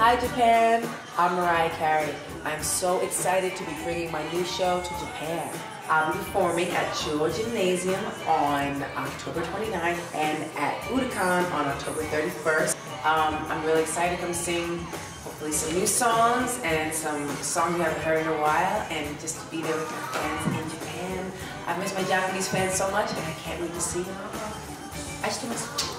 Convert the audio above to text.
Hi Japan, I'm Mariah Carey. I'm so excited to be bringing my new show to Japan. I'll be performing at Jewel Gymnasium on October 29th and at Budokan on October 31st. I'm really excited to come sing hopefully some new songs and some songs you haven't heard in a while, and just to be there with my fans in Japan. I've missed my Japanese fans so much and I can't wait to see them. 愛してます。